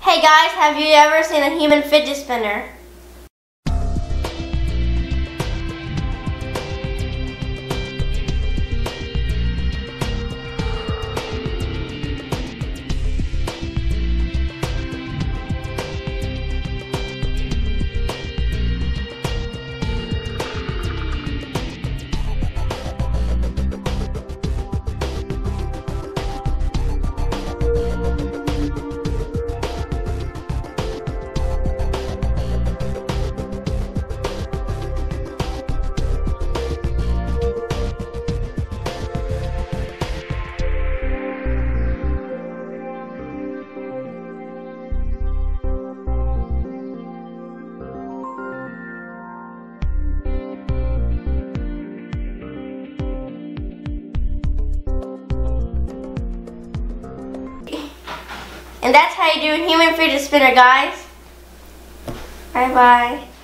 Hey guys, have you ever seen a human fidget spinner? And that's how you do a human fidget spinner, guys. Bye bye.